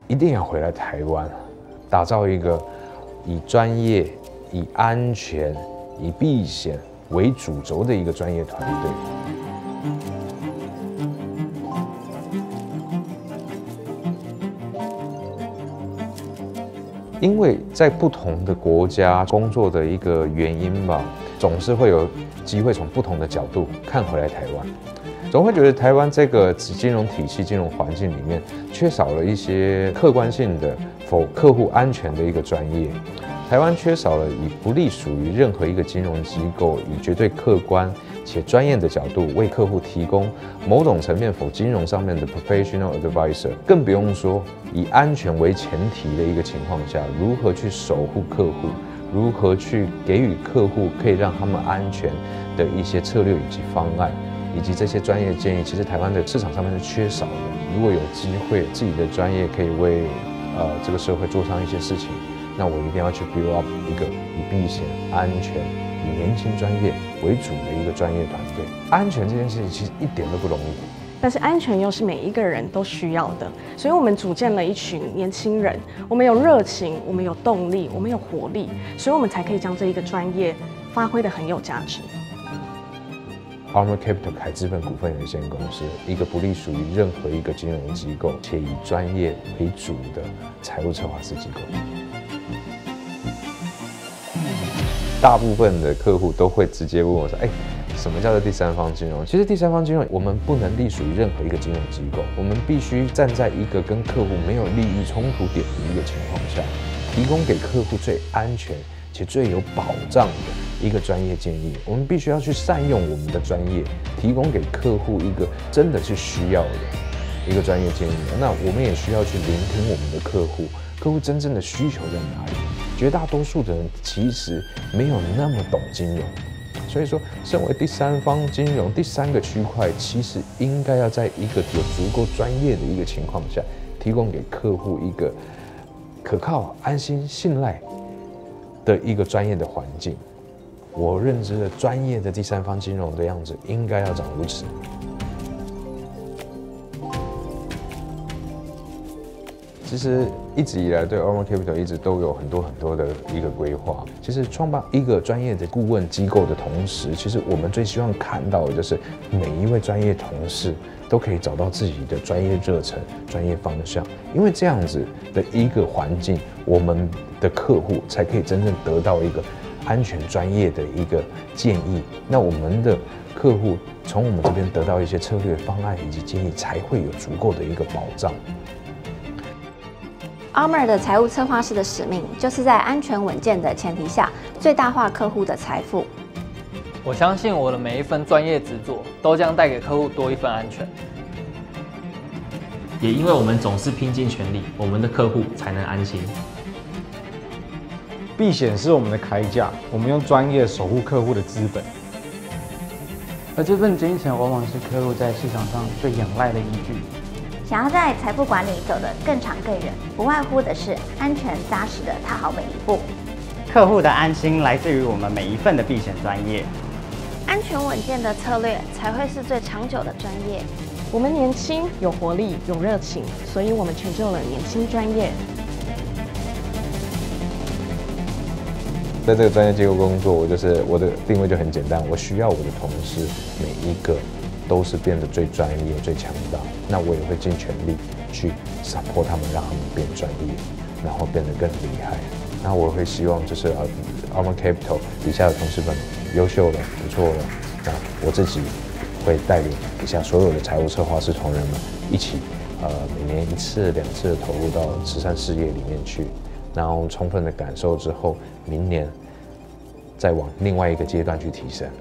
一定要回来台湾，打造一个以专业、以安全、以避险为主轴的一个专业团队。因为在不同的国家工作的一个原因吧，总是会有机会从不同的角度看回来台湾，总会觉得台湾这个金融体系、金融环境里面缺少了一些客观性的否客户安全的一个专业。台湾缺少了以不隶属于任何一个金融机构，以绝对客观且专业的角度为客户提供某种层面否金融上面的 professional advisor， 更不用说以安全为前提的一个情况下，如何去守护客户，如何去给予客户可以让他们安全的一些策略以及方案，以及这些专业建议，其实台湾的市场上面是缺少的。如果有机会自己的专业可以为这个社会做上一些事情，那我一定要去 build up 一个以避险、安全、以年轻专业为主的一个专业团队。安全这件事情其实一点都不容易， 但是安全又是每一个人都需要的，所以我们组建了一群年轻人，我们有热情，我们有动力，我们有活力，所以我们才可以将这一个专业发挥得很有价值。 Armor Capital 凯资本股份有限公司，一个不隶属于任何一个金融机构，且以专业为主的财务策划师机构。大部分的客户都会直接问我说：“什么叫做第三方金融？”其实第三方金融，我们不能隶属于任何一个金融机构，我们必须站在一个跟客户没有利益冲突点的一个情况下，提供给客户最安全且最有保障的一个专业建议。我们必须要去善用我们的专业，提供给客户一个真的是需要的一个专业建议。那我们也需要去聆听我们的客户，客户真正的需求在哪里？绝大多数的人其实没有那么懂金融，所以说，身为第三方金融第三个区块，其实应该要在一个有足够专业的一个情况下，提供给客户一个可靠、安心、信赖的一个专业的环境。我认知的专业的第三方金融的样子，应该要长如此。其实一直以来对 Armor Capital 一直都有很多的一个规划。其实创办一个专业的顾问机构的同时，其实我们最希望看到的就是每一位专业同事都可以找到自己的专业热忱、专业方向，因为这样子的一个环境，我们的客户才可以真正得到一个安全专业的一个建议。那我们的客户从我们这边得到一些策略方案以及建议，才会有足够的一个保障。 Armor 的财务策划师的使命，就是在安全稳健的前提下，最大化客户的财富。 我相信我的每一份专业执着，都将带给客户多一份安全。 也因为我们总是拼尽全力，我们的客户才能安心。 避险是我们的铠甲，我们用专业守护客户的资本。 而这份精神，往往是客户在市场上最仰赖的依据。 想要在财富管理走得更长更远，不外乎的是安全扎实的踏好每一步。 客户的安心来自于我们每一份的避险专业。 安全稳健的策略才会是最长久的专业。 我们年轻、有活力、有热情，所以我们成就了年轻专业。 在这个专业机构工作，我的定位就很简单，我需要我的同事每一个都是变得最专业、最强大。那我也会尽全力去 support 他们，让他们变专业，然后变得更厉害。那我会希望就是Armor Capital 底下的同事们优秀了、不错了，那我自己会带领底下所有的财务策划师同仁们一起，每年1次、2次投入到慈善事业里面去，然后充分的感受之后，明年再往另外一个阶段去提升。